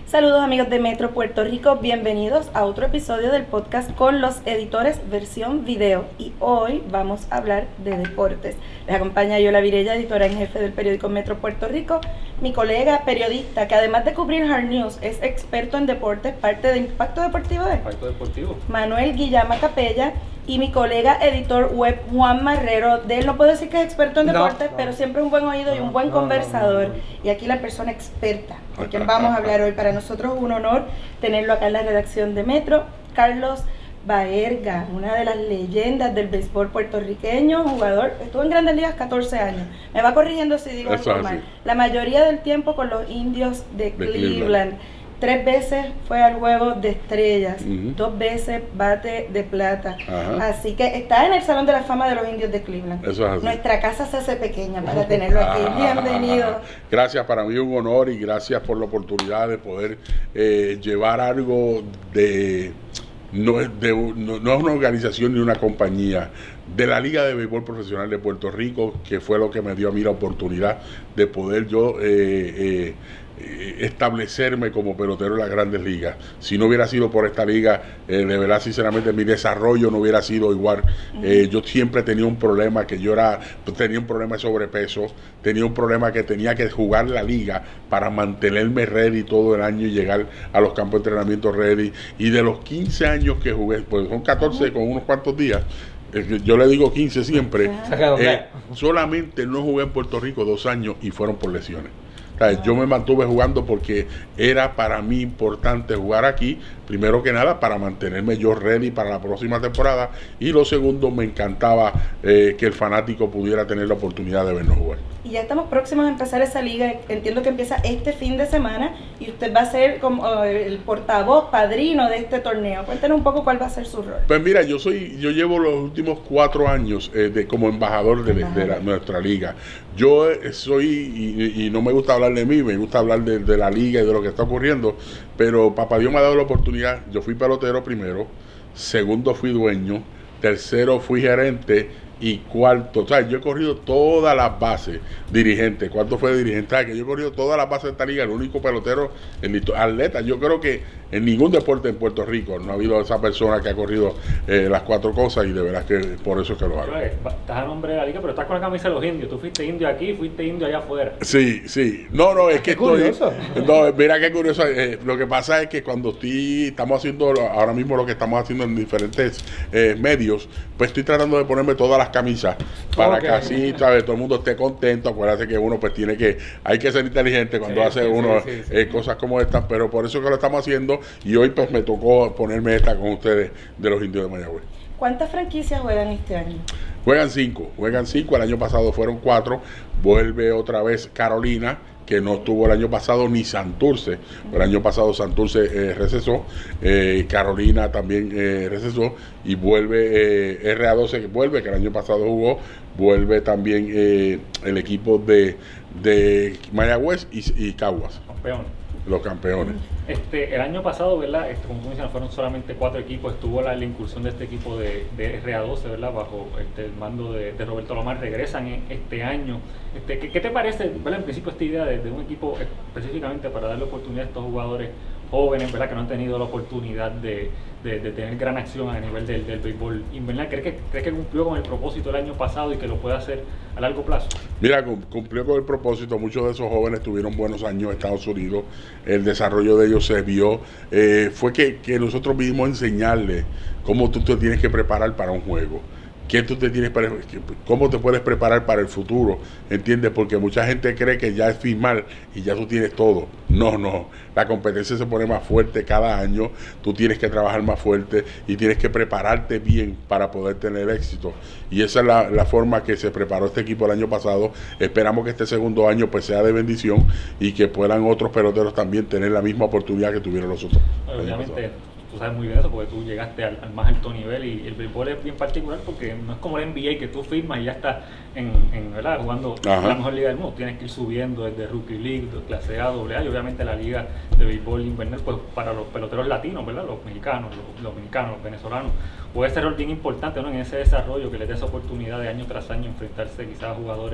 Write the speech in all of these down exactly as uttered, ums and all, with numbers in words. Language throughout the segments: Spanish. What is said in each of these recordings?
Saludos amigos de Metro Puerto Rico, bienvenidos a otro episodio del podcast con los editores versión video y hoy vamos a hablar de deportes. Les acompaña Yola Virella, editora en jefe del periódico Metro Puerto Rico, mi colega periodista que además de cubrir Hard News es experto en deportes, parte de Impacto Deportivo de Impacto Deportivo, Manuel Guillama Capella, y mi colega editor web Juan Marrero. De él no puedo decir que es experto en deportes, no, no, pero siempre un buen oído no, y un buen no, conversador. No, no, no. Y aquí la persona experta de quien vamos a hablar hoy. Para nosotros es un honor tenerlo acá en la redacción de Metro, Carlos Baerga, una de las leyendas del béisbol puertorriqueño, jugador, estuvo en Grandes Ligas catorce años. Me va corrigiendo si digo algo mal. La mayoría del tiempo con los Indios de, de Cleveland. Cleveland. Tres veces fue al juego de estrellas, uh-huh. dos veces bate de plata. Ajá. Así que está en el Salón de la Fama de los Indios de Cleveland. Eso es así. Nuestra casa se hace pequeña para tenerlo aquí. Bienvenido. Gracias, para mí es un honor y gracias por la oportunidad de poder eh, llevar algo de... No es, de, no, no es una organización ni una compañía, de la Liga de Béisbol Profesional de Puerto Rico, que fue lo que me dio a mí la oportunidad de poder yo eh, eh, establecerme como pelotero en las Grandes Ligas. Si no hubiera sido por esta liga, eh, de verdad, sinceramente, mi desarrollo no hubiera sido igual. Eh, yo siempre tenía un problema, que yo era, tenía un problema de sobrepeso, tenía un problema que tenía que jugar la liga para mantenerme ready todo el año y llegar a los campos de entrenamiento ready. Y de los quince años que jugué, pues son catorce con unos cuantos días, yo le digo quince siempre, eh, solamente no jugué en Puerto Rico dos años y fueron por lesiones. O sea, yo me mantuve jugando porque era para mí importante jugar aquí, primero que nada para mantenerme yo ready para la próxima temporada, y lo segundo, me encantaba eh, que el fanático pudiera tener la oportunidad de vernos jugar. Y ya estamos próximos a empezar esa liga, entiendo que empieza este fin de semana y usted va a ser como uh, el portavoz, padrino de este torneo. Cuéntenos un poco cuál va a ser su rol. Pues mira, yo soy, yo llevo los últimos cuatro años eh, de, como embajador de, de la, nuestra liga. Yo eh, soy, y, y no me gusta hablar de mí, me gusta hablar de, de la liga y de lo que está ocurriendo, pero papá Dios me ha dado la oportunidad. Yo fui pelotero primero, segundo fui dueño, tercero fui gerente y cuarto, o sea, yo he corrido todas las bases, dirigente, cuarto fue dirigente, o sea, que yo he corrido todas las bases de esta liga, el único pelotero, el atleta. Yo creo que en ningún deporte en Puerto Rico no ha habido esa persona que ha corrido eh, las cuatro cosas, y de verdad que por eso es que lo hago. Estás a nombre de la liga, pero estás con la camisa de los indios. Tú fuiste indio aquí, fuiste indio allá afuera. Sí, sí. No, no, es que estoy... No, mira qué curioso. Eh, lo que pasa es que cuando estoy, estamos haciendo ahora mismo lo que estamos haciendo en diferentes eh, medios, pues estoy tratando de ponerme todas las camisas para okay. que así, ¿sabes? Todo el mundo esté contento. Acuérdate que uno pues tiene que, hay que ser inteligente cuando sí, hace sí, uno sí, sí, sí. Eh, cosas como estas, pero por eso que lo estamos haciendo, y hoy pues me tocó ponerme esta con ustedes de los indios de Mayagüez. ¿Cuántas franquicias juegan este año? Juegan cinco, juegan cinco, el año pasado fueron cuatro, vuelve otra vez Carolina, que no estuvo el año pasado, ni Santurce. El año pasado Santurce eh, recesó, eh, Carolina también eh, recesó, y vuelve eh, R A doce, que vuelve, que el año pasado jugó, vuelve también eh, el equipo de, de Mayagüez y, y Caguas. Campeón. Los campeones. Este, el año pasado, ¿verdad? Este, como tú mencionas, fueron solamente cuatro equipos. Estuvo la, la incursión de este equipo de, de R A doce, ¿verdad? Bajo este, el mando de, de Roberto Lomar. Regresan en, este año. Este, ¿qué, ¿Qué te parece, ¿verdad? En principio, esta idea de, de un equipo específicamente para darle oportunidad a estos jugadores jóvenes, ¿verdad? Que no han tenido la oportunidad de, de, de tener gran acción a nivel del, del béisbol invernal. ¿Crees que, ¿Crees que cumplió con el propósito el año pasado y que lo puede hacer a largo plazo? Mira, cumplió con el propósito. Muchos de esos jóvenes tuvieron buenos años en Estados Unidos. El desarrollo de ellos se vio. Eh, fue que, que nosotros vimos enseñarles cómo tú te tienes que preparar para un juego. ¿Qué tú te tienes para, cómo te puedes preparar para el futuro? ¿Entiendes? Porque mucha gente cree que ya es firmar y ya tú tienes todo. No, no. La competencia se pone más fuerte cada año. Tú tienes que trabajar más fuerte y tienes que prepararte bien para poder tener éxito. Y esa es la, la forma que se preparó este equipo el año pasado. Esperamos que este segundo año pues sea de bendición y que puedan otros peloteros también tener la misma oportunidad que tuvieron los otros. Obviamente. Tú sabes muy bien eso porque tú llegaste al, al más alto nivel, y el béisbol es bien particular porque no es como el N B A que tú firmas y ya estás en, en ¿verdad? jugando en la mejor liga del mundo. Tienes que ir subiendo desde Rookie League, clase A, doble A, y obviamente la liga de béisbol invernal pues para los peloteros latinos, ¿verdad? Los mexicanos, los, los dominicanos, los venezolanos, puede ser rol bien importante, ¿no? En ese desarrollo que les dé esa oportunidad de año tras año enfrentarse quizás a jugadores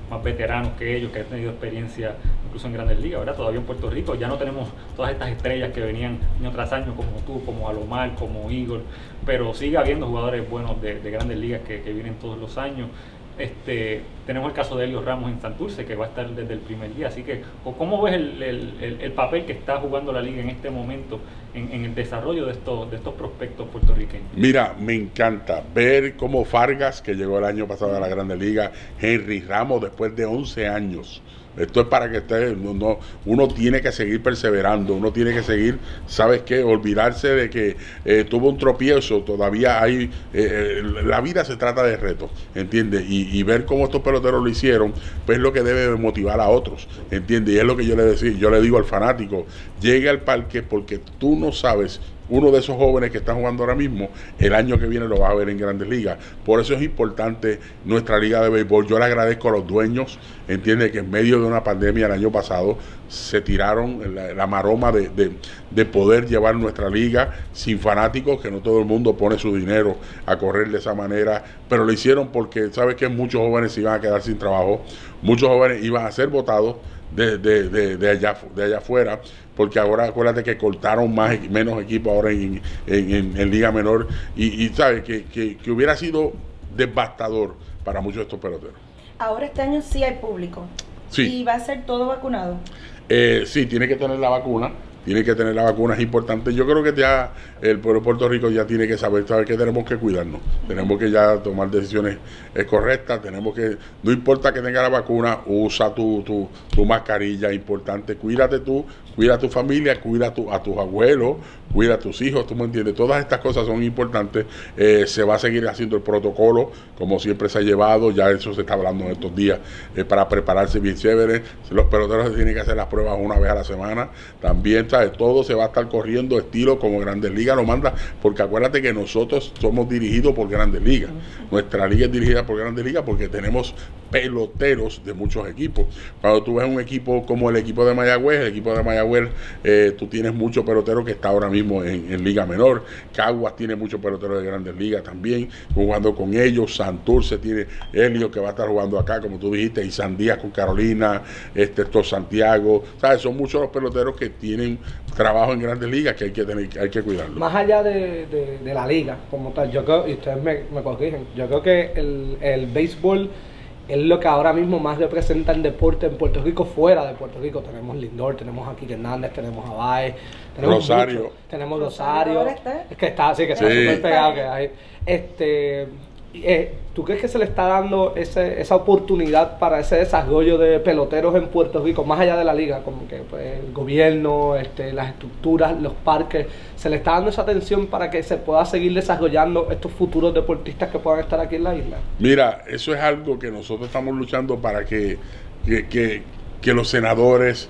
más veteranos que ellos, que han tenido experiencia incluso en Grandes Ligas, ¿verdad? Todavía en Puerto Rico ya no tenemos todas estas estrellas que venían año tras año, como tú, como Alomar, como Igor, pero sigue habiendo jugadores buenos de, de Grandes Ligas que, que vienen todos los años. Este, tenemos el caso de Elio Ramos en Santurce, que va a estar desde el primer día. Así que, ¿cómo ves el, el, el, el papel que está jugando la liga en este momento en, en el desarrollo de estos, de estos prospectos puertorriqueños? Mira, me encanta ver cómo Fargas, que llegó el año pasado a la Grande Liga, Henry Ramos, después de once años. Esto es para que ustedes, no, no, uno tiene que seguir perseverando, uno tiene que seguir, ¿sabes qué? Olvidarse de que eh, tuvo un tropiezo, todavía hay, eh, la vida se trata de retos, ¿entiendes? Y, y ver cómo estos peloteros lo hicieron, pues es lo que debe motivar a otros, ¿entiendes? Y es lo que yo le decía, yo le digo al fanático, llegue al parque porque tú no sabes. Uno de esos jóvenes que están jugando ahora mismo, el año que viene lo vas a ver en Grandes Ligas. Por eso es importante nuestra liga de béisbol. Yo le agradezco a los dueños, entiende que en medio de una pandemia el año pasado se tiraron la, la maroma de, de, de poder llevar nuestra liga sin fanáticos, que no todo el mundo pone su dinero a correr de esa manera, pero lo hicieron porque sabes que muchos jóvenes se iban a quedar sin trabajo, muchos jóvenes iban a ser votados de, de, de, de, allá, de allá afuera, porque ahora acuérdate que cortaron más menos equipos ahora en, en, en, en Liga Menor y, y sabes que, que, que hubiera sido devastador para muchos de estos peloteros. Ahora este año sí hay público. Sí. ¿Y va a ser todo vacunado? Eh, sí, tiene que tener la vacuna. Tiene que tener la vacuna, es importante. Yo creo que ya el pueblo de Puerto Rico ya tiene que saber, saber que tenemos que cuidarnos. Tenemos que ya tomar decisiones eh, correctas. Tenemos que, no importa que tenga la vacuna, usa tu, tu, tu mascarilla, importante. Cuídate tú, cuida a tu familia, cuida a, tu, a tus abuelos, cuida a tus hijos, tú me entiendes. Todas estas cosas son importantes. Eh, se va a seguir haciendo el protocolo, como siempre se ha llevado. Ya eso se está hablando en estos días, eh, para prepararse bien chévere. Los peloteros tienen que hacer las pruebas una vez a la semana. También, ¿sabes? Todo se va a estar corriendo estilo como Grandes Ligas lo manda, porque acuérdate que nosotros somos dirigidos por Grandes Ligas. Nuestra liga es dirigida por Grandes Ligas porque tenemos peloteros de muchos equipos. Cuando tú ves un equipo como el equipo de Mayagüez, el equipo de Mayagüez, eh, tú tienes muchos peloteros que está ahora mismo en, en Liga Menor. Caguas tiene muchos peloteros de Grandes Ligas también, jugando con ellos. Santurce tiene Helio, que va a estar jugando acá, como tú dijiste, y Sandías con Carolina, este, estos Santiago, ¿sabes? Son muchos los peloteros que tienen trabajo en Grandes Ligas que hay que tener, hay que cuidarlo. Más allá de, de, de la liga como tal, yo creo, y ustedes me, me corrigen, yo creo que el, el béisbol es lo que ahora mismo más representa el deporte en Puerto Rico, fuera de Puerto Rico. Tenemos Lindor, tenemos a Quique Hernández, tenemos a Baez, tenemos Rosario. Mucho, tenemos Rosario, Rosario está. es que está así, que está Sí. súper pegado, que hay, este, eh, ¿tú crees que se le está dando ese, esa oportunidad para ese desarrollo de peloteros en Puerto Rico, más allá de la liga, como que pues, el gobierno, este, las estructuras, los parques, se le está dando esa atención para que se pueda seguir desarrollando estos futuros deportistas que puedan estar aquí en la isla? Mira, eso es algo que nosotros estamos luchando para que, que, que, que los senadores,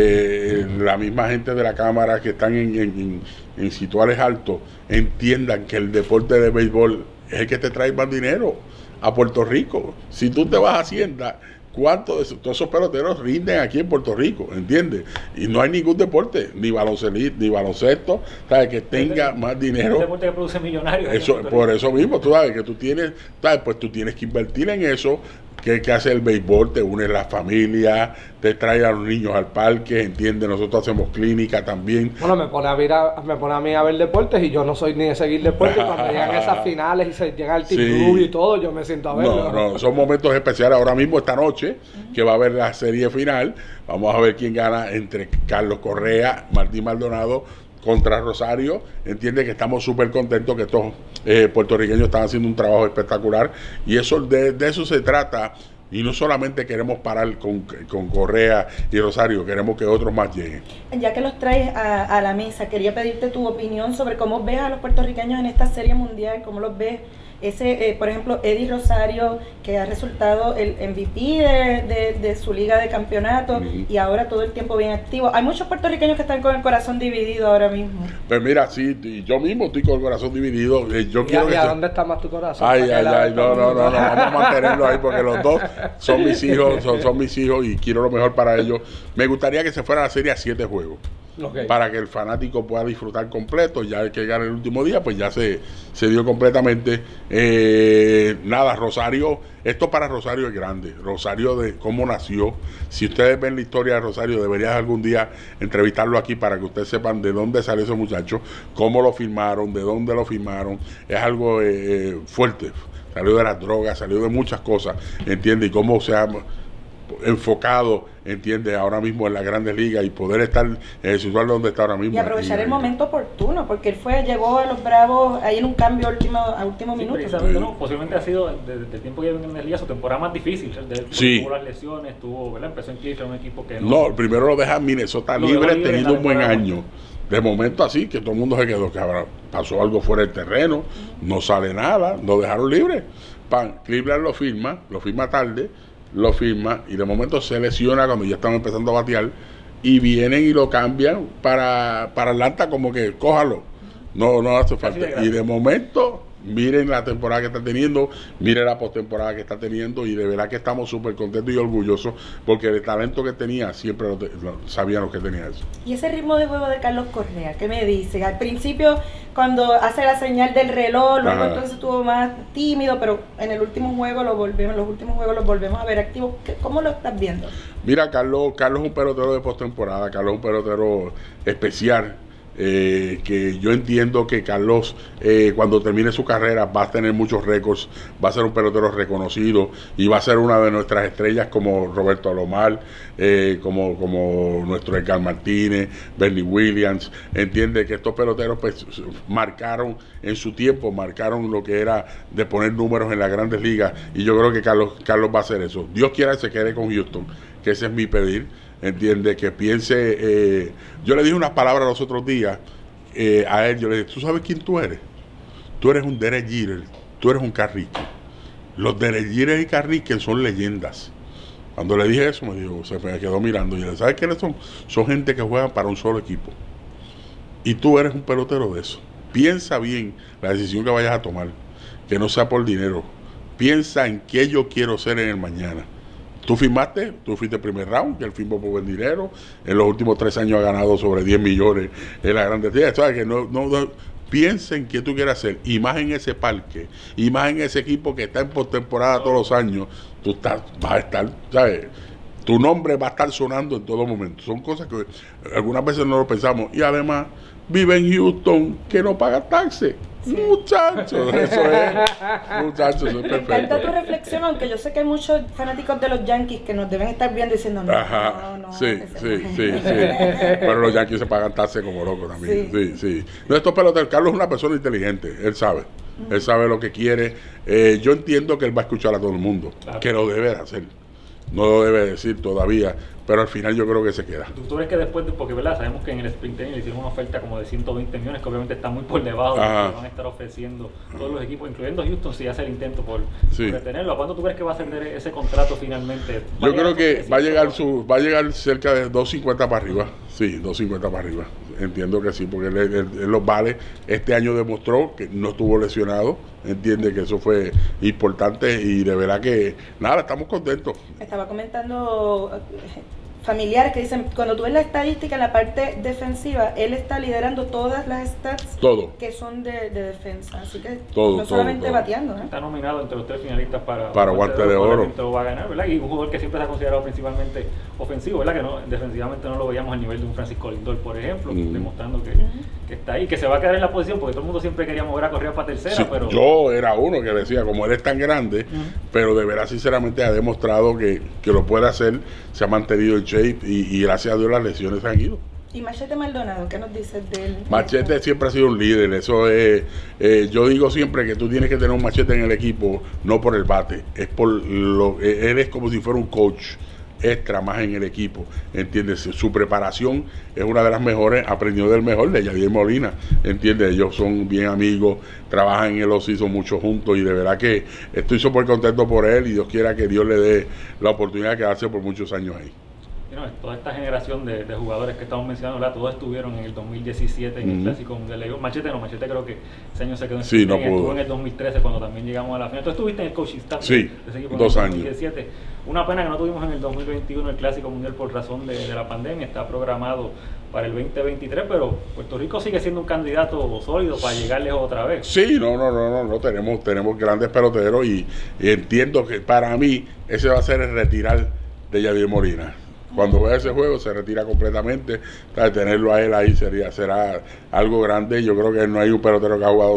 eh, la misma gente de la Cámara que están en, en, en, en situares altos, entiendan que el deporte de béisbol es el que te trae más dinero a Puerto Rico. Si tú te vas a Hacienda, ¿cuántos de esos, todos esos peloteros rinden aquí en Puerto Rico? ¿Entiendes? Y no hay ningún deporte, ni baloncesto, ni baloncesto, ¿sabes? Que tenga más dinero. Un deporte que produce millonarios. Eso, por eso mismo, tú sabes que tú tienes, ¿sabes? Pues tú tienes que invertir en eso. ¿Qué, qué hace el béisbol? Te une la familia, te trae a los niños al parque, ¿entiendes? Nosotros hacemos clínica también. Bueno, me pone a, ver a, me pone a mí a ver deportes y yo no soy ni de seguir deportes. Cuando llegan esas finales y se llega el Team Sí. Rubio y todo, yo me siento a verlo. No, no, son momentos especiales. Ahora mismo, esta noche, que va a haber la serie final, vamos a ver quién gana entre Carlos Correa, Martín Maldonado contra Rosario. Entiende que estamos súper contentos que estos eh, puertorriqueños están haciendo un trabajo espectacular y eso de, de eso se trata. Y no solamente queremos parar con, con Correa y Rosario, queremos que otros más lleguen. Ya que los traes a, a la mesa, quería pedirte tu opinión sobre cómo ves a los puertorriqueños en esta serie mundial, cómo los ves. Ese, eh, por ejemplo, Eddie Rosario, que ha resultado el M V P de, de, de su liga de campeonato, uh-huh. y ahora todo el tiempo bien activo. Hay muchos puertorriqueños que están con el corazón dividido ahora mismo. Pues mira, sí, yo mismo estoy con el corazón dividido. Yo ¿Y, quiero y que a se... dónde está más tu corazón? Ay, ay, ay, no, no, no, no, vamos a mantenerlo ahí porque los dos son mis hijos, son, son mis hijos y quiero lo mejor para ellos. Me gustaría que se fuera la serie a siete juegos. okay. para que el fanático pueda disfrutar completo. Ya el que gane el último día, pues ya se, se dio completamente. Eh, nada, Rosario, esto para Rosario es grande. Rosario, de cómo nació. Si ustedes ven la historia de Rosario, deberías algún día entrevistarlo aquí para que ustedes sepan de dónde salió ese muchacho, cómo lo firmaron, de dónde lo firmaron. Es algo eh, fuerte. Salió de las drogas, salió de muchas cosas, ¿entiende? Y cómo se ha enfocado, entiende, ahora mismo en las grandes ligas y poder estar en el situación donde está ahora mismo. Y aprovechar y, el y, momento oportuno, porque él fue, llegó a los Bravos ahí en un cambio último, a último sí, minuto. Sí. ¿no? Posiblemente ha sido, desde el tiempo que lleva en grandes ligas, su temporada más difícil. De, sí. Tuvo las lesiones, tuvo, ¿verdad? Empezó en Cleveland, un equipo que no... No, primero lo deja Minnesota libre, libre teniendo un buen año. De momento así, que todo el mundo se quedó, que ahora pasó algo fuera del terreno, uh-huh. no sale nada, lo dejaron libre. Pan, Cleveland lo firma, lo firma tarde, lo firma y de momento se lesiona cuando ya están empezando a batear y vienen y lo cambian para, para Atlanta como que cójalo, no, no hace falta. Y de momento... Miren la temporada que está teniendo, miren la postemporada que está teniendo y de verdad que estamos súper contentos y orgullosos porque el talento que tenía siempre lo, lo, sabían lo que tenía eso. Y ese ritmo de juego de Carlos Correa, ¿qué me dice? Al principio cuando hace la señal del reloj, luego Ajá. entonces estuvo más tímido, pero en el último juego lo volvemos, los últimos juegos los volvemos a ver activo. ¿Cómo lo estás viendo? Mira, Carlos, Carlos es un pelotero de postemporada, Carlos es un pelotero especial. Eh, que yo entiendo que Carlos eh, cuando termine su carrera va a tener muchos récords, va a ser un pelotero reconocido y va a ser una de nuestras estrellas como Roberto Alomar, eh, como, como nuestro Edgar Martínez, Bernie Williams. Entiende que estos peloteros pues marcaron en su tiempo, marcaron lo que era de poner números en las grandes ligas y yo creo que Carlos, Carlos va a hacer eso. Dios quiera que se quede con Houston, que ese es mi pedir. Entiende, que piense, eh, yo le dije unas palabras los otros días eh, a él, yo le dije, ¿tú sabes quién tú eres? Tú eres un Derek Jeter, tú eres un Carrique. Los Derek Jeter y Carrique son leyendas. Cuando le dije eso, me dijo, se me quedó mirando y le dije, ¿sabes quiénes son? Son gente que juegan para un solo equipo. Y tú eres un pelotero de eso. Piensa bien la decisión que vayas a tomar, que no sea por dinero. Piensa en qué yo quiero ser en el mañana. Tú firmaste, tú fuiste el primer round, que él firmó por buen dinero. En los últimos tres años ha ganado sobre diez millones en la grande liga. ¿Sabes? Que no, no, no, piensa en qué tú quieres hacer. Y más en ese parque, y más en ese equipo que está en postemporada todos los años. Tú estás, vas a estar, ¿sabes? Tu nombre va a estar sonando en todo momento. Son cosas que algunas veces no lo pensamos. Y además, vive en Houston, que no paga taxes. Sí. Muchachos, eso es, muchachos, eso es perfecto. Me encanta tu reflexión, aunque yo sé que hay muchos fanáticos de los Yankees que nos deben estar viendo diciendo no, Ajá, no, no. Sí, sí, sí, sí. Pero los Yankees se pagan taxes como locos también. Sí, sí. sí. No, estos peloteros, Carlos es una persona inteligente, él sabe, uh-huh. él sabe lo que quiere. Eh, yo entiendo que él va a escuchar a todo el mundo, claro. que lo debe hacer. No lo debe decir todavía, pero al final yo creo que se queda. ¿Tú, tú ves que después, de, porque verdad sabemos que en el sprint training le hicieron una oferta como de ciento veinte millones, que obviamente está muy por debajo de lo que van a estar ofreciendo todos los equipos, incluyendo Houston, si hace el intento por, sí. por retenerlo? ¿Cuándo tú crees que va a ascender ese contrato finalmente? Yo creo que va a llegar su, va a llegar cerca de dos cincuenta para arriba. Sí, dos cincuenta para arriba. Entiendo que sí, porque él, él, él los vale. Este año demostró que no estuvo lesionado. Entiende que eso fue importante y de verdad que nada, estamos contentos. Estaba comentando familiares que dicen, cuando tú ves la estadística en la parte defensiva, él está liderando todas las stats todo. que son de, de defensa, así que todo, no solamente todo, bateando, ¿eh? Está nominado entre los tres finalistas para, para guante de oro, lo va a ganar, ¿verdad? Y un jugador que siempre se ha considerado principalmente ofensivo, ¿verdad? Que no, defensivamente no lo veíamos al nivel de un Francisco Lindor, por ejemplo, mm. demostrando que, mm. que está ahí, que se va a quedar en la posición, porque todo el mundo siempre quería mover a Correa para tercera, sí, pero... Yo era uno que decía, como él es tan grande, mm. pero de verdad sinceramente ha demostrado que, que lo puede hacer, se ha mantenido en shape y, y gracias a Dios las lesiones han ido. ¿Y Machete Maldonado? ¿Qué nos dices de él? Machete siempre ha sido un líder. Eso es, eh, yo digo siempre que tú tienes que tener un Machete en el equipo, no por el bate, es por lo, él es como si fuera un coach extra más en el equipo, ¿entiendes? Su preparación es una de las mejores, aprendió del mejor de Yadier Molina, ¿entiendes? Ellos son bien amigos, trabajan en el off-season mucho juntos y de verdad que estoy súper contento por él y Dios quiera que Dios le dé la oportunidad de quedarse por muchos años ahí. no, toda esta generación de, de jugadores que estamos mencionando, ¿verdad? Todos estuvieron en el dos mil diecisiete en uh-huh. el Clásico Mundial. Machete no, Machete creo que ese año se quedó en sí, no estuvo en el dos mil trece cuando también llegamos a la final. Tú estuviste en el coaching staff sí, de ese equipo dos en el años. dos mil diecisiete. Una pena que no tuvimos en el dos mil veintiuno el Clásico Mundial por razón de, de la pandemia. Está programado para el veinte veintitrés, pero Puerto Rico sigue siendo un candidato sólido para llegarles otra vez. Sí, no, no, no, no, no tenemos, tenemos grandes peloteros y, y entiendo que para mí ese va a ser el retirar de Yadier Molina. Cuando vea ese juego se retira completamente. O sea, tenerlo a él ahí sería será algo grande. Yo creo que no hay un pelotero que ha jugado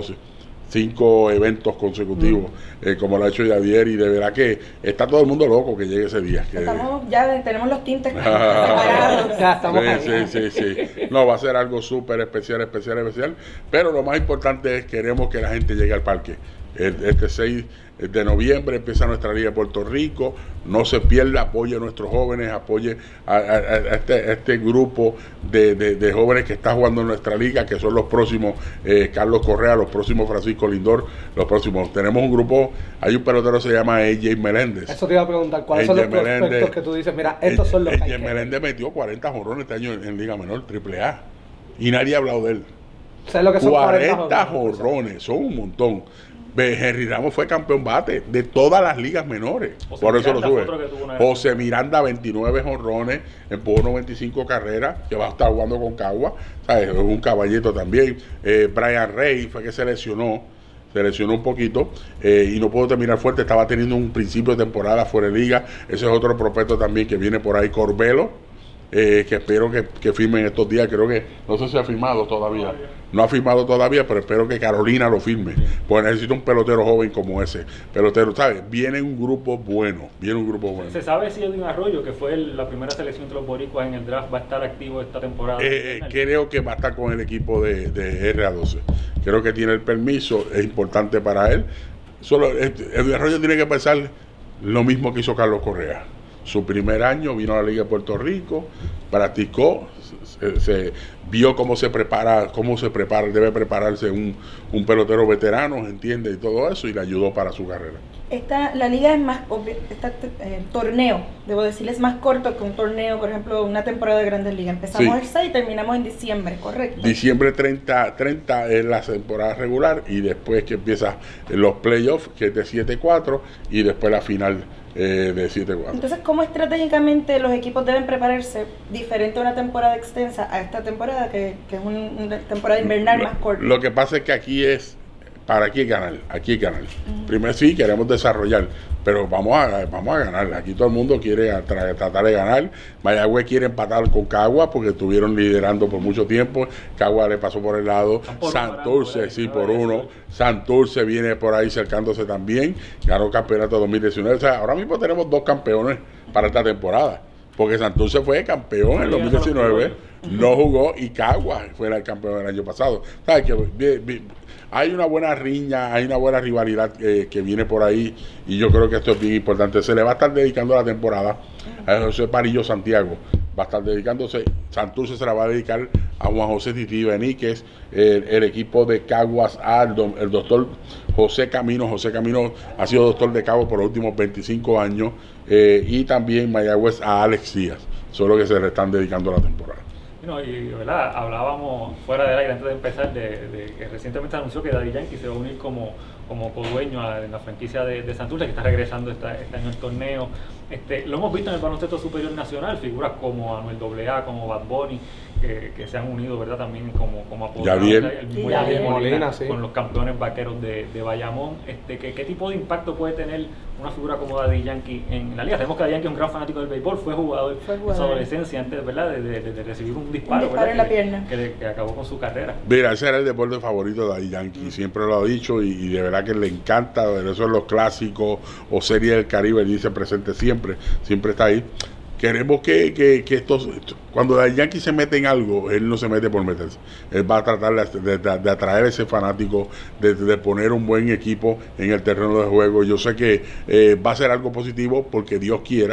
cinco eventos consecutivos mm. eh, como lo ha hecho Yadier, y de verdad que está todo el mundo loco que llegue ese día. Que estamos ya tenemos los tintes separados. Ya estamos sí, sí, sí, sí. No, va a ser algo súper especial, especial, especial. Pero lo más importante es queremos que la gente llegue al parque. Este seis de noviembre empieza nuestra Liga de Puerto Rico. No se pierda, apoye a nuestros jóvenes, apoye a, a, a, este, a este grupo de, de, de jóvenes que está jugando en nuestra liga, que son los próximos eh, Carlos Correa, los próximos Francisco Lindor, los próximos. Tenemos un grupo, hay un pelotero que se llama A J Meléndez. Eso te iba a preguntar, ¿cuáles son los Meléndez, prospectos que tú dices? Mira, estos son los que A J Meléndez metió cuarenta jonrones este año en, en Liga Menor, triple A, y nadie ha hablado de él. ¿Sabes lo que son cuarenta jonrones? Son un montón. Henry Ramos fue campeón bate de todas las ligas menores. José por eso Miranda lo sube. José Miranda, veintinueve jonrones, empujó noventa y cinco carreras, que va a estar jugando con Cagua, ¿sabes? Es un caballito también. Eh, Brian Rey fue que se lesionó, se lesionó un poquito eh, y no pudo terminar fuerte. Estaba teniendo un principio de temporada fuera de liga. Ese es otro prospecto también que viene por ahí, Corbelo. Eh, que espero que, que firmen estos días. Creo que, no sé si ha firmado todavía, no ha firmado todavía, pero espero que Carolina lo firme, porque necesito un pelotero joven como ese, pelotero, ¿sabes? Viene un grupo bueno, viene un grupo bueno. ¿Se sabe si Edwin Arroyo, que fue el, la primera selección de los boricuas en el draft, va a estar activo esta temporada? Eh, eh, creo que va a estar con el equipo de, de R A doce, creo que tiene el permiso, es importante para él. Solo Edwin Arroyo tiene que pensar lo mismo que hizo Carlos Correa. Su primer año vino a la Liga de Puerto Rico, practicó, se, se vio cómo se prepara, cómo se prepara, debe prepararse un, un pelotero veterano, entiende, y todo eso, y le ayudó para su carrera. Esta, la liga es más, este eh, torneo, debo decir, es más corto que un torneo, por ejemplo, una temporada de Grandes Ligas. Empezamos sí. el seis y terminamos en diciembre, ¿correcto? Diciembre treinta, treinta es la temporada regular, y después que empieza los playoffs, que es de siete cuatro, y después la final eh, de siete cuatro. Entonces, ¿cómo estratégicamente los equipos deben prepararse diferente a una temporada extensa a esta temporada, que, que es un, una temporada invernal lo, más corta? Lo que pasa es que aquí es para aquí ganar, aquí ganar. Uh-huh. Primero sí, queremos desarrollar, pero vamos a, vamos a ganar. Aquí todo el mundo quiere tra tratar de ganar. Mayagüez quiere empatar con Cagua porque estuvieron liderando por mucho tiempo. Cagua le pasó por el lado. Santurce, sí, por uno. Santurce viene por ahí cercándose también. Ganó campeonato dos mil diecinueve. O sea, ahora mismo tenemos dos campeones para esta temporada. Porque Santurce fue campeón en el dos mil diecinueve, no jugó, y Cagua fue el campeón del año pasado. ¿Sabes que hay una buena riña, hay una buena rivalidad eh, que viene por ahí, y yo creo que esto es bien importante. Se le va a estar dedicando la temporada a José Parillo Santiago, va a estar dedicándose. Santurce se la va a dedicar a Juan José Titi Beníquez, el, el equipo de Caguas A, el, el doctor José Camino. José Camino ha sido doctor de Caguas por los últimos veinticinco años, eh, y también Mayagüez a Alex Díaz, son los que se le están dedicando la temporada. No, y ¿verdad? Hablábamos fuera del aire antes de empezar de, de que recientemente anunció que Daddy Yankee se va a unir como, como codueño a, en la franquicia de, de Santurce, que está regresando esta, este año al torneo. Este, lo hemos visto en el baloncesto superior nacional, figuras como Anuel doble A, como Bad Bunny, que, que se han unido, ¿verdad? También como, como apoyo. El mismo Yadier Molina, sí. Con los campeones vaqueros de, de Bayamón. Este, ¿qué, ¿Qué tipo de impacto puede tener una figura como Daddy Yankee en la liga? Sabemos que Daddy Yankee es un gran fanático del béisbol, fue jugador, fue jugador. en su adolescencia antes, ¿verdad? De, de, de, de recibir un disparo, un disparo en la que, pierna. Que, que, que acabó con su carrera. Mira, ese era el deporte favorito de Daddy Yankee, mm. siempre lo ha dicho, y, y de verdad que le encanta. Eso es los clásicos o Serie del Caribe, él dice presente siempre, siempre está ahí. Queremos que, que, que estos, cuando Daddy Yankee se mete en algo, él no se mete por meterse. Él va a tratar de, de, de atraer a ese fanático, de, de poner un buen equipo en el terreno de juego. Yo sé que eh, va a ser algo positivo porque Dios quiera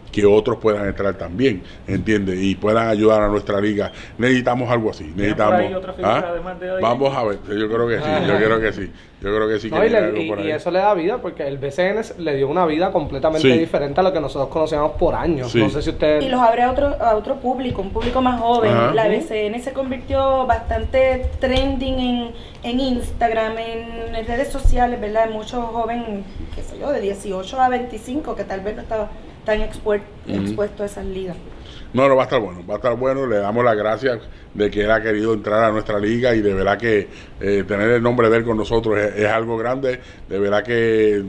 que otros puedan entrar también, ¿entiendes? Y puedan ayudar a nuestra liga. Necesitamos algo así. Necesitamos. ¿Por ahí otra figura, ¿Ah? además de hoy? Vamos a ver, yo creo que sí, yo creo que sí. Yo creo que sí. No, que y, le- algo y- por y ahí. eso le da vida porque el B C N le dio una vida completamente Sí. diferente a lo que nosotros conocíamos por años. Sí. No sé si usted... Y los abre a otro, a otro público, un público más joven. Ajá. La B C N se convirtió bastante trending en, en Instagram, en, en redes sociales, ¿verdad? Muchos jóvenes, qué sé yo, de dieciocho a veinticinco, que tal vez no estaba tan expuer- Ujú. expuesto a esas ligas. No, no, va a estar bueno, va a estar bueno. Le damos las gracias de que él ha querido entrar a nuestra liga y de verdad que eh, tener el nombre de él con nosotros es, es algo grande. De verdad que,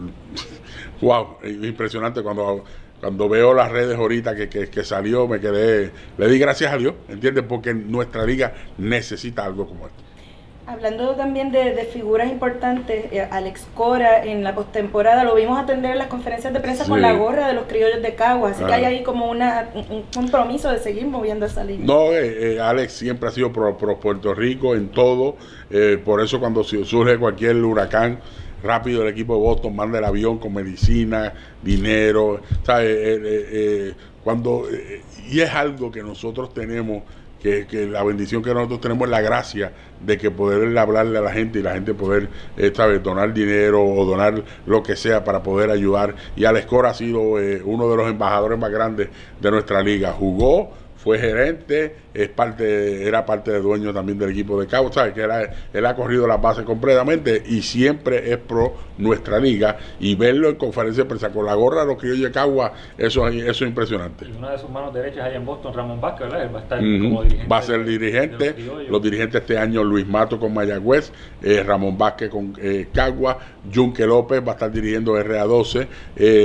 wow, impresionante. Cuando, cuando veo las redes ahorita que, que, que salió, me quedé, le di gracias a Dios, ¿entiendes? Porque nuestra liga necesita algo como esto. Hablando también de, de figuras importantes, eh, Alex Cora en la postemporada lo vimos atender en las conferencias de prensa Sí. con la gorra de los criollos de Cagua, así Ah. que hay ahí como una, un un compromiso de seguir moviendo esa liga. No, eh, eh, Alex siempre ha sido pro, pro Puerto Rico en todo, eh, por eso cuando su- surge cualquier huracán, rápido el equipo de Boston manda el avión con medicina, dinero, ¿sabes? Eh, eh, eh, cuando, eh, y es algo que nosotros tenemos, que, que la bendición que nosotros tenemos es la gracia de que poder hablarle a la gente y la gente poder eh, ¿sabes? Donar dinero o donar lo que sea para poder ayudar. Y Alex Cora ha sido eh, uno de los embajadores más grandes de nuestra liga. Jugó, fue gerente, es parte, era parte de dueño también del equipo de Cabo, ¿sabes? Que era, él ha corrido la base completamente y siempre es pro nuestra liga, y verlo en conferencia de prensa con la gorra de los criollos de Cagua, eso, eso es impresionante. Y una de sus manos derechas allá en Boston, Ramón Vázquez, ¿verdad? Él va a estar Ujú. como dirigente. Va a ser de- dirigente, de los criollos. los dirigentes este año Luis Mato con Mayagüez, eh, Ramón Vázquez con eh, Cagua, Junque López va a estar dirigiendo R A doce, eh,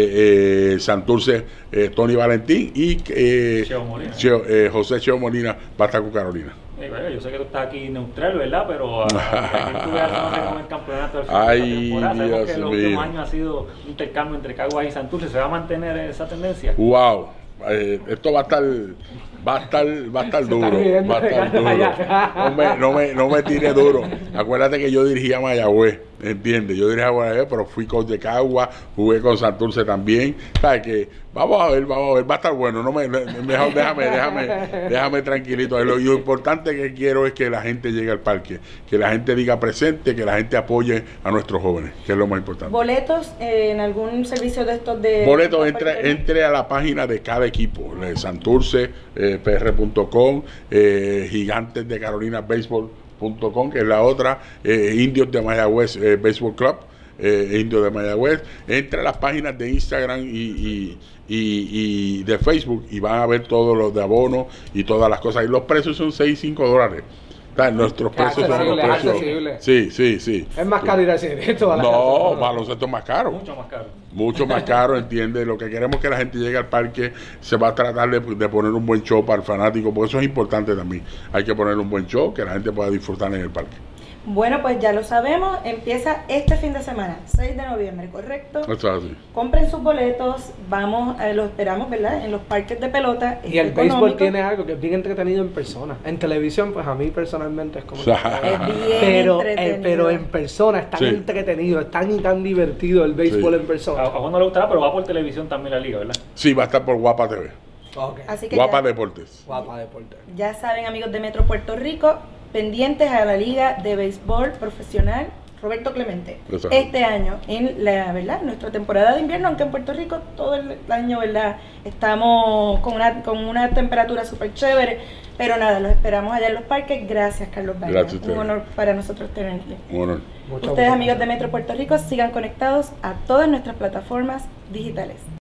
eh, Santurce, eh, Tony Valentín y eh, Cheo Molina. Cheo, eh, José Cheo Molina va a estar con Carolina. Eh, bueno, yo sé que tú estás aquí neutral, ¿verdad? Pero a, a, a tú veas cómo se come el campeonato al final Ay, de la temporada. Sabemos Dios que los mío. últimos años ha sido un intercambio entre Caguas y Santurce. ¿Se va a mantener esa tendencia? Wow, eh, esto va a estar, va a estar, va a estar Se duro, está riendo va a estar de duro. allá. No me, no me, no me tire duro. Acuérdate que yo dirigía Mayagüez, ¿entiendes? Yo dirigía Mayagüez, pero fui coach de Cagua, jugué con Santurce también. ¿Sabes qué? Vamos a ver, vamos a ver, va a estar bueno. No me, mejor déjame, déjame, déjame tranquilito. Lo, lo importante que quiero es que la gente llegue al parque, que la gente diga presente, que la gente apoye a nuestros jóvenes, que es lo más importante. ¿Boletos eh, en algún servicio de estos de... Boleto, entre, entre a la página de cada equipo, eh, Santurce, eh, P R punto com, eh, Gigantes de Carolina Baseball punto com, que es la otra, eh, Indios de Mayagüez eh, Baseball Club, eh, Indios de Mayagüez. Entre a las páginas de Instagram y, y, y, y de Facebook y van a ver todos los de abono y todas las cosas. Y los precios son seis y cinco dólares. O sea, nuestros Qué precios son los accesible, precios. accesible. Sí, sí, sí. Es más caro ir al cine. Esto va a la No, casa. baloncesto es más caro. Mucho más caro. Mucho más caro, entiende. Lo que queremos es que la gente llegue al parque. Se va a tratar de, de poner un buen show para el fanático, porque eso es importante también. Hay que poner un buen show que la gente pueda disfrutar en el parque. Bueno, pues ya lo sabemos, empieza este fin de semana, seis de noviembre, ¿correcto? Eso es así. Compren sus boletos, vamos, eh, los esperamos, ¿verdad? En los parques de pelota. Y el es béisbol económico. tiene algo que es bien entretenido en persona. En televisión, pues a mí personalmente es como... Es bien pero, eh, entretenido. pero en persona es tan Sí. entretenido, es tan y tan divertido el béisbol Sí. en A, persona. a Juan no le gustará, pero va por televisión también la liga, ¿verdad? Sí, va a estar por Guapa T V. Ok. Así que Guapa ya, Deportes. Guapa deporte. ya saben, amigos de Metro Puerto Rico, pendientes a la Liga de Béisbol Profesional Roberto Clemente. Exacto. Este año, en la, ¿verdad? Nuestra temporada de invierno, aunque en Puerto Rico todo el año, ¿verdad? Estamos con una, con una temperatura súper chévere, pero nada, los esperamos allá en los parques. Gracias, Carlos Valle. Gracias a Un ustedes. honor para nosotros tenerte. Un honor. Muchas Ustedes, gracias. amigos de Metro Puerto Rico, sigan conectados a todas nuestras plataformas digitales.